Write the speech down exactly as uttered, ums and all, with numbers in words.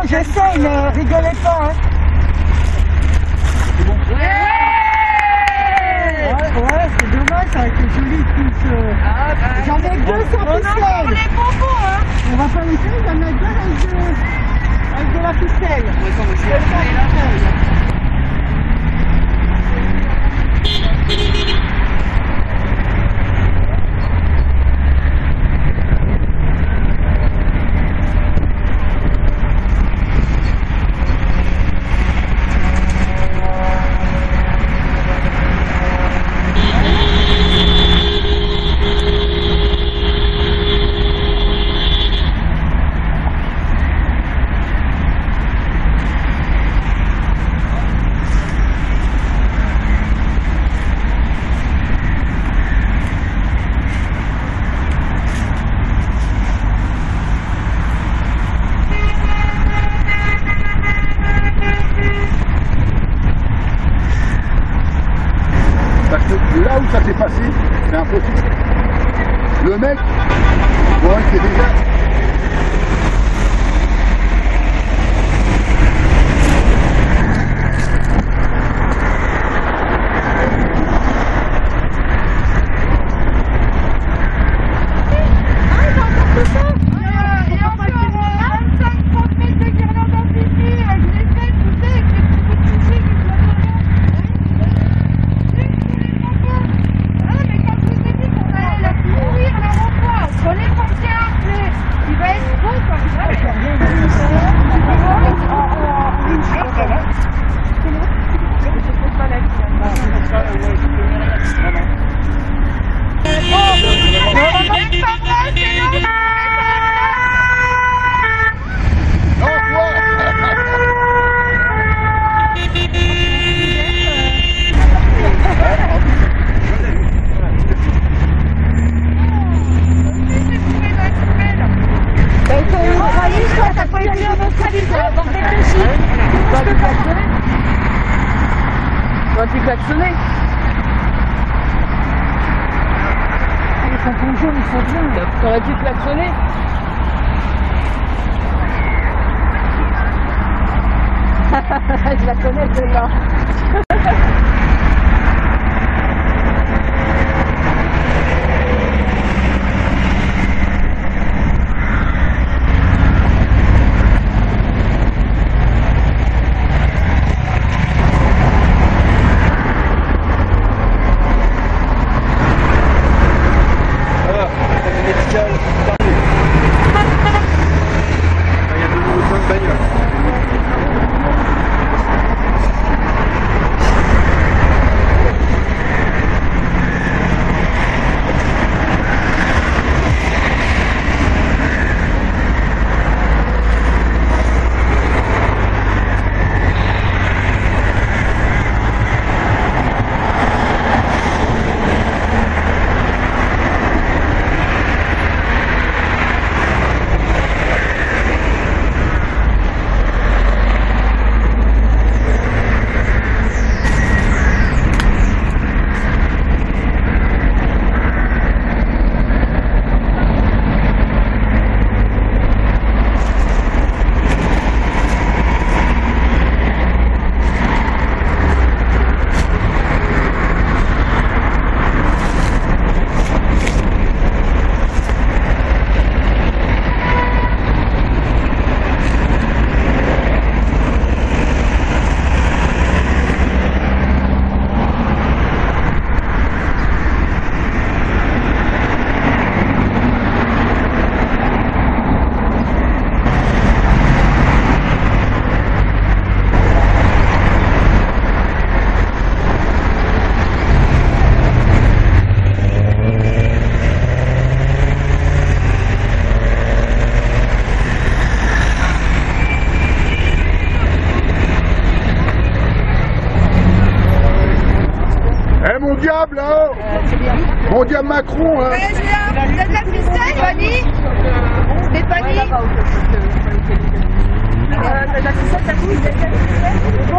je sais, ne rigolez pas. Hein. Ouais, ouais, ouais, c'est dommage, ça a été joli tous. Euh... Ah, bah, j'en ai deux sans ficelle. Les bonbons, hein. On va pas les faire, il y en a deux avec de, avec de la ficelle. Ouais, quand je vais aller là. Là où ça s'est passé, c'est impossible. Le mec, bon, il était déjà... T'aurais pu klaxonner. Ils sont trop jaunes, ils sont bien. T'aurais pu klaxonner. Je la connais celle-là. Mon diable, hein euh, Mon diable Macron, hein. Ouais, Julien, vous êtes la ficelle, Fanny Stéphanie. Euh, la ficelle, t'as vu, il y a